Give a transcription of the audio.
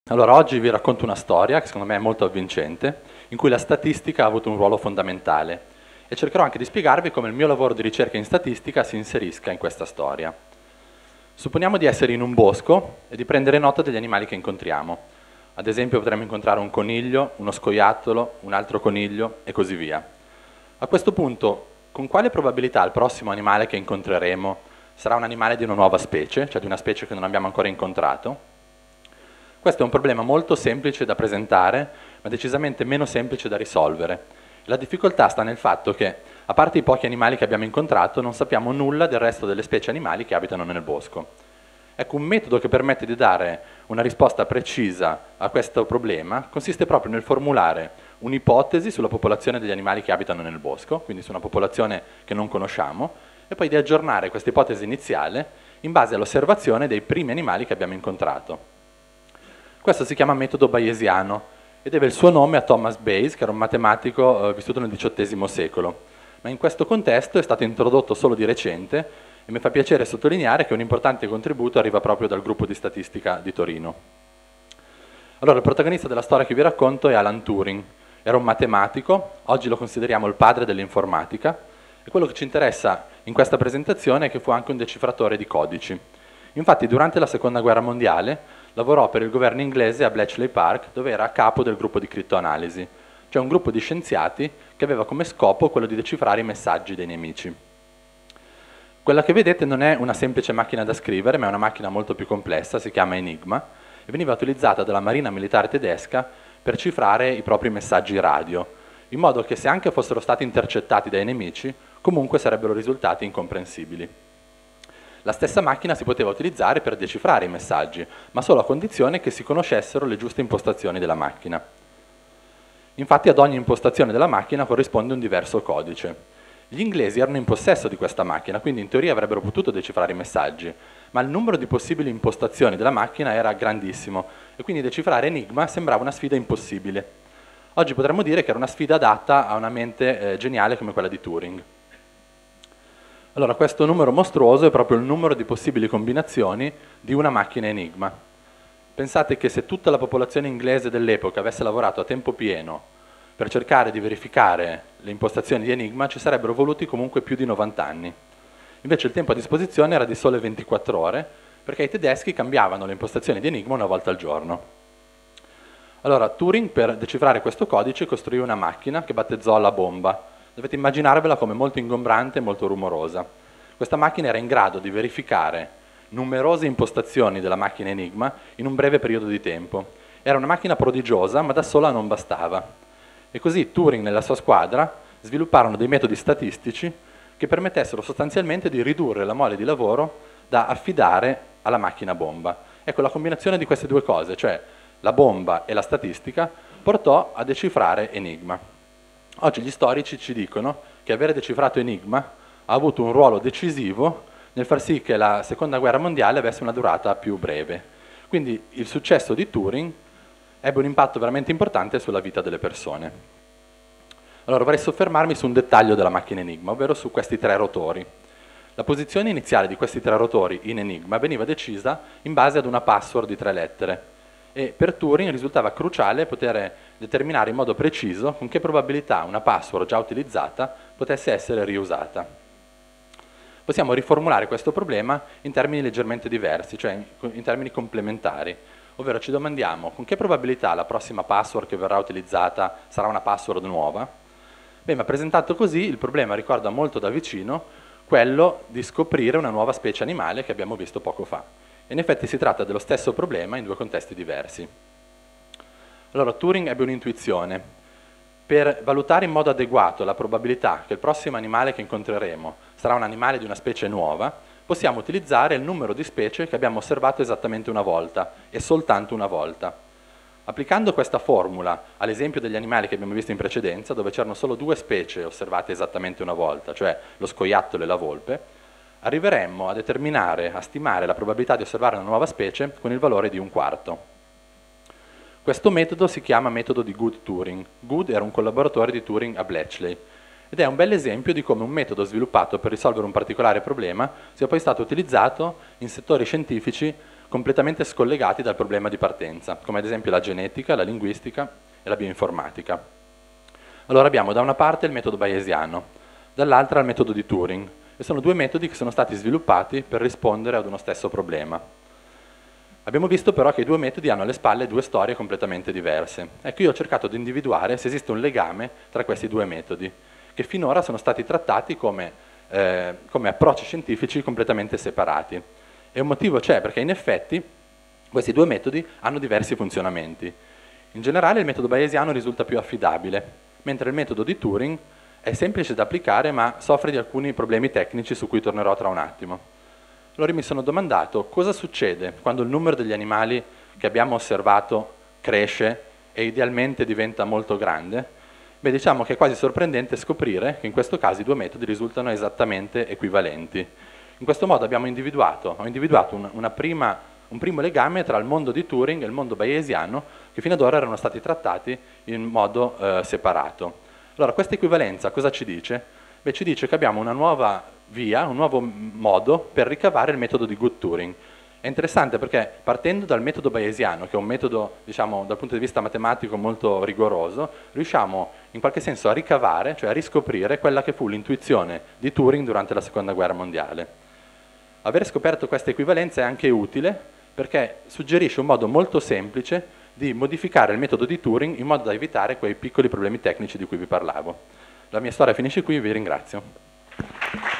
Allora, oggi vi racconto una storia che secondo me è molto avvincente, in cui la statistica ha avuto un ruolo fondamentale e cercherò anche di spiegarvi come il mio lavoro di ricerca in statistica si inserisca in questa storia. Supponiamo di essere in un bosco e di prendere nota degli animali che incontriamo. Ad esempio potremmo incontrare un coniglio, uno scoiattolo, un altro coniglio e così via. A questo punto, con quale probabilità il prossimo animale che incontreremo sarà un animale di una nuova specie, cioè di una specie che non abbiamo ancora incontrato? Questo è un problema molto semplice da presentare, ma decisamente meno semplice da risolvere. La difficoltà sta nel fatto che, a parte i pochi animali che abbiamo incontrato, non sappiamo nulla del resto delle specie animali che abitano nel bosco. Ecco, un metodo che permette di dare una risposta precisa a questo problema consiste proprio nel formulare un'ipotesi sulla popolazione degli animali che abitano nel bosco, quindi su una popolazione che non conosciamo, e poi di aggiornare questa ipotesi iniziale in base all'osservazione dei primi animali che abbiamo incontrato. Questo si chiama metodo bayesiano e deve il suo nome a Thomas Bayes, che era un matematico vissuto nel XVIII secolo. Ma in questo contesto è stato introdotto solo di recente e mi fa piacere sottolineare che un importante contributo arriva proprio dal gruppo di statistica di Torino. Allora, il protagonista della storia che vi racconto è Alan Turing. Era un matematico, oggi lo consideriamo il padre dell'informatica, e quello che ci interessa in questa presentazione è che fu anche un decifratore di codici. Infatti, durante la Seconda Guerra Mondiale, lavorò per il governo inglese a Bletchley Park, dove era a capo del gruppo di crittoanalisi, cioè un gruppo di scienziati che aveva come scopo quello di decifrare i messaggi dei nemici. Quella che vedete non è una semplice macchina da scrivere, ma è una macchina molto più complessa, si chiama Enigma, e veniva utilizzata dalla Marina Militare Tedesca per cifrare i propri messaggi radio, in modo che se anche fossero stati intercettati dai nemici, comunque sarebbero risultati incomprensibili. La stessa macchina si poteva utilizzare per decifrare i messaggi, ma solo a condizione che si conoscessero le giuste impostazioni della macchina. Infatti ad ogni impostazione della macchina corrisponde un diverso codice. Gli inglesi erano in possesso di questa macchina, quindi in teoria avrebbero potuto decifrare i messaggi, ma il numero di possibili impostazioni della macchina era grandissimo e quindi decifrare Enigma sembrava una sfida impossibile. Oggi potremmo dire che era una sfida adatta a una mente geniale come quella di Turing. Allora, questo numero mostruoso è proprio il numero di possibili combinazioni di una macchina Enigma. Pensate che se tutta la popolazione inglese dell'epoca avesse lavorato a tempo pieno per cercare di verificare le impostazioni di Enigma, ci sarebbero voluti comunque più di 90 anni. Invece il tempo a disposizione era di sole 24 ore, perché i tedeschi cambiavano le impostazioni di Enigma una volta al giorno. Allora, Turing, per decifrare questo codice, costruì una macchina che battezzò la bomba. Dovete immaginarvela come molto ingombrante e molto rumorosa. Questa macchina era in grado di verificare numerose impostazioni della macchina Enigma in un breve periodo di tempo. Era una macchina prodigiosa, ma da sola non bastava. E così Turing e la sua squadra svilupparono dei metodi statistici che permettessero sostanzialmente di ridurre la mole di lavoro da affidare alla macchina bomba. Ecco, la combinazione di queste due cose, cioè la bomba e la statistica, portò a decifrare Enigma. Oggi gli storici ci dicono che avere decifrato Enigma ha avuto un ruolo decisivo nel far sì che la Seconda Guerra Mondiale avesse una durata più breve. Quindi il successo di Turing ebbe un impatto veramente importante sulla vita delle persone. Allora vorrei soffermarmi su un dettaglio della macchina Enigma, ovvero su questi tre rotori. La posizione iniziale di questi tre rotori in Enigma veniva decisa in base ad una password di 3 lettere. E per Turing risultava cruciale poter determinare in modo preciso con che probabilità una password già utilizzata potesse essere riusata. Possiamo riformulare questo problema in termini leggermente diversi, cioè in termini complementari, ovvero ci domandiamo con che probabilità la prossima password che verrà utilizzata sarà una password nuova. Beh, ma presentato così il problema ricorda molto da vicino quello di scoprire una nuova specie animale che abbiamo visto poco fa. In effetti si tratta dello stesso problema in due contesti diversi. Allora Turing ebbe un'intuizione. Per valutare in modo adeguato la probabilità che il prossimo animale che incontreremo sarà un animale di una specie nuova, possiamo utilizzare il numero di specie che abbiamo osservato esattamente una volta, e soltanto una volta. Applicando questa formula all'esempio degli animali che abbiamo visto in precedenza, dove c'erano solo 2 specie osservate esattamente una volta, cioè lo scoiattolo e la volpe, arriveremmo a determinare, a stimare la probabilità di osservare una nuova specie con il valore di 1/4. Questo metodo si chiama metodo di Good-Turing. Good era un collaboratore di Turing a Bletchley ed è un bel esempio di come un metodo sviluppato per risolvere un particolare problema sia poi stato utilizzato in settori scientifici completamente scollegati dal problema di partenza, come ad esempio la genetica, la linguistica e la bioinformatica. Allora abbiamo da una parte il metodo bayesiano, dall'altra il metodo di Turing, e sono due metodi che sono stati sviluppati per rispondere ad uno stesso problema. Abbiamo visto però che i due metodi hanno alle spalle due storie completamente diverse. Ecco, io ho cercato di individuare se esiste un legame tra questi due metodi, che finora sono stati trattati come approcci scientifici completamente separati. E un motivo c'è, perché in effetti questi due metodi hanno diversi funzionamenti. In generale il metodo bayesiano risulta più affidabile, mentre il metodo di Turing è semplice da applicare ma soffre di alcuni problemi tecnici su cui tornerò tra un attimo. Allora mi sono domandato cosa succede quando il numero degli animali che abbiamo osservato cresce e idealmente diventa molto grande. Beh, diciamo che è quasi sorprendente scoprire che in questo caso i due metodi risultano esattamente equivalenti. In questo modo ho individuato un primo legame tra il mondo di Turing e il mondo bayesiano che fino ad ora erano stati trattati in modo separato. Allora, questa equivalenza cosa ci dice? Beh, ci dice che abbiamo una nuova via, un nuovo modo per ricavare il metodo di Good Turing. È interessante perché partendo dal metodo bayesiano, che è un metodo, diciamo, dal punto di vista matematico molto rigoroso, riusciamo in qualche senso a ricavare, cioè a riscoprire quella che fu l'intuizione di Turing durante la Seconda Guerra Mondiale. Aver scoperto questa equivalenza è anche utile perché suggerisce un modo molto semplice di modificare il metodo di Turing in modo da evitare quei piccoli problemi tecnici di cui vi parlavo. La mia storia finisce qui, vi ringrazio.